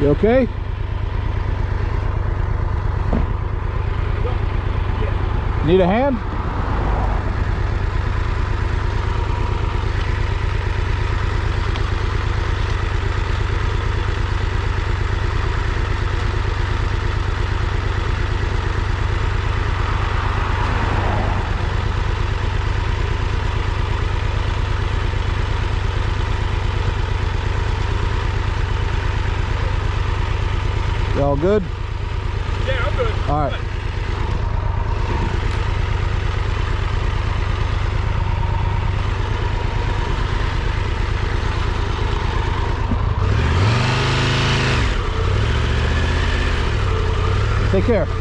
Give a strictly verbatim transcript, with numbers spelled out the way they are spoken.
You okay? Need a hand? You all good? Yeah, I'm good. All right. Take care.